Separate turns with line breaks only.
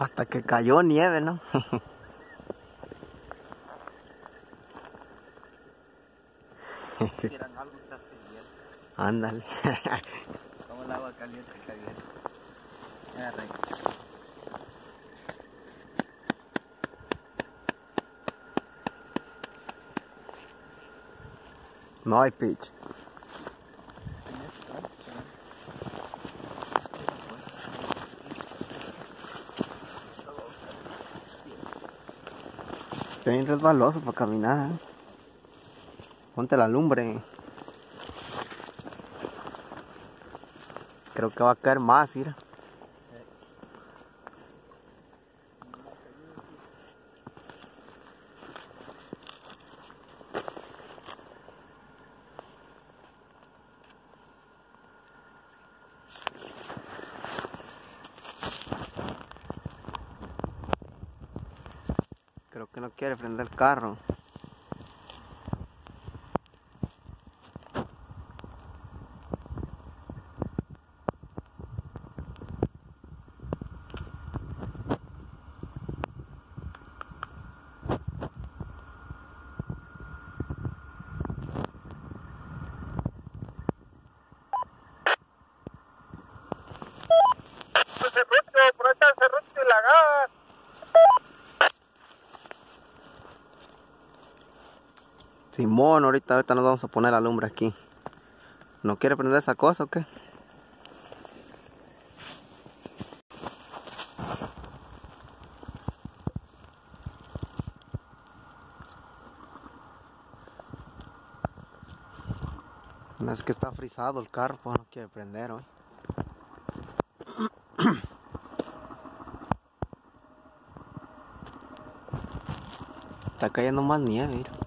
Hasta que cayó nieve, ¿no?
Tiran algo, estás caliente.
Ándale.
Como el agua caliente, caliente.
No hay pitch. Está bien resbaloso para caminar, ¿eh? Ponte la lumbre. Creo que va a caer más, mira. Creo que no quiere prender el carro.
Por ahí está el Cerrucho y Lagar.
Simón, ahorita nos vamos a poner la lumbre aquí. ¿No quiere prender esa cosa o qué? No, es que está frisado el carro, pues no quiere prender hoy. Está cayendo más nieve, mira.